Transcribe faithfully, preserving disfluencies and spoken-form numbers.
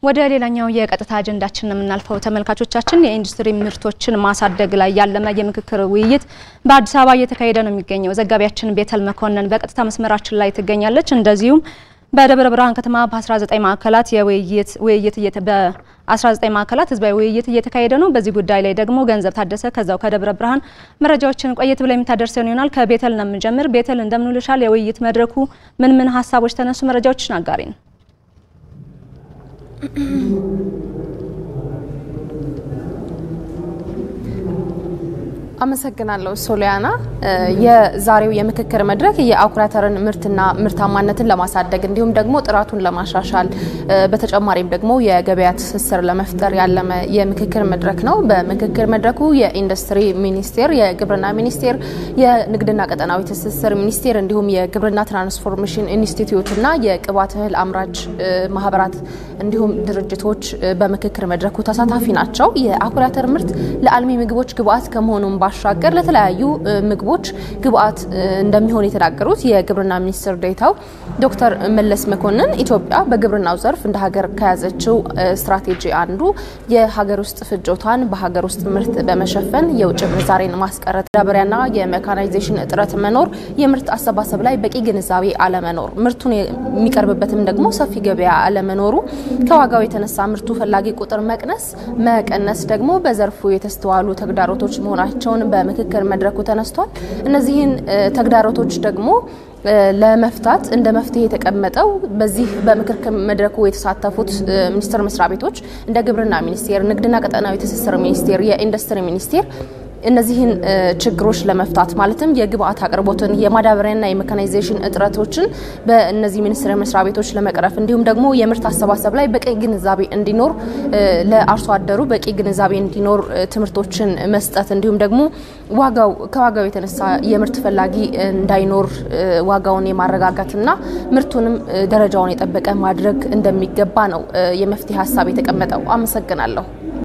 ወደ ሌላኛው የቀጥታ አጀንዳችን የምናልፈው ተመልካቾቻችን የኢንዱስትሪ ምርቶችን ማሳደግ ላይ ያለመ የምክክር ውይይት በአዲስ አበባ እየተካሄደ ነው የሚገኘው። ዘጋቢያችን ቤተል መኮንን በቀጥታ መስመራችን ላይ ትገኛለች። እንደዚሁም በደብረ ብርሃን ከተማ በ19 ማዕከላት የውይይት ውይይት በ19 ማዕከላት ህዝባዊ ውይይት እየተካሄደ ነው። በዚህ ጉዳይ ላይ ደግሞ ገንዘብ ታደሰ ከዛው ከደብረ ብርሃን መረጃዎችን ቆየት ብለ የምታደርሰን ይሆናል። ከቤተል ነው የምንጀምር። ቤተል እንደምንልሻል፣ የውይይት መድረኩ ምን ምን ሐሳቦች ተነሱ? መረጃዎችን አጋሪን። አመሰግናለሁ ሶሊያና። የዛሬው የምክክር መድረክ የአኩሪ አተርን ምርትና ምርታማነትን ለማሳደግ እንዲሁም ደግሞ ጥራቱን ለማሻሻል በተጨማሪም ደግሞ የገበያ ትስስር ለመፍጠር ያለመ የምክክር መድረክ ነው። በምክክር መድረኩ የኢንዱስትሪ ሚኒስቴር፣ የግብርና ሚኒስቴር፣ የንግድና ቀጠናዊ ትስስር ሚኒስቴር እንዲሁም የግብርና ትራንስፎርሜሽን ኢንስቲትዩትና የቅባት እህል አምራች ማህበራት እንዲሁም ድርጅቶች በምክክር መድረኩ ተሳታፊ ናቸው። የአኩሪ አተር ምርት ለአልሚ ምግቦች ግብአት ከመሆኑም ባሻገር ለተለያዩ ምግቦች ግብአት እንደሚሆን የተናገሩት የግብርና ሚኒስትር ዴኤታው ዶክተር መለስ መኮንን ኢትዮጵያ በግብርናው ዘርፍ እንደ ሀገር ከያዘችው ስትራቴጂ አንዱ የሀገር ውስጥ ፍጆታን በሀገር ውስጥ ምርት በመሸፈን የውጭ ምንዛሬን ማስቀረት፣ ዳበሪያና የሜካናይዜሽን እጥረት መኖር፣ የምርት አሰባሰብ ላይ በቂ ግንዛቤ አለመኖር፣ ምርቱን የሚቀርብበትም ደግሞ ሰፊ ገበያ አለመኖሩ፣ ከዋጋው የተነሳ ምርቱ ፈላጊ ቁጥር መቀነስ መቀነስ ደግሞ በዘርፉ የተስተዋሉ ተግዳሮቶች መሆናቸው በምክክር መድረኩ ተነስቷል። እነዚህን ተግዳሮቶች ደግሞ ለመፍታት እንደ መፍትሄ የተቀመጠው በዚህ በምክክር መድረኩ የተሳተፉት ሚኒስቴር መስሪያ ቤቶች እንደ ግብርና ሚኒስቴር፣ ንግድና ቀጠናዊ ትስስር ሚኒስቴር፣ የኢንዱስትሪ ሚኒስቴር እነዚህን ችግሮች ለመፍታት ማለትም የግብአት አቅርቦትን፣ የማዳበሪያና የሜካናይዜሽን እጥረቶችን በእነዚህ ሚኒስቴር መስሪያ ቤቶች ለመቅረፍ እንዲሁም ደግሞ የምርት አሰባሰብ ላይ በቂ ግንዛቤ እንዲኖር ለአርሶ አደሩ በቂ ግንዛቤ እንዲኖር ትምህርቶችን መስጠት እንዲሁም ደግሞ ዋጋው ከዋጋው የተነሳ የምርት ፈላጊ እንዳይኖር ዋጋውን የማረጋጋትና ምርቱንም ደረጃውን የጠበቀ ማድረግ እንደሚገባ ነው የመፍትሄ ሐሳብ የተቀመጠው። አመሰግናለሁ።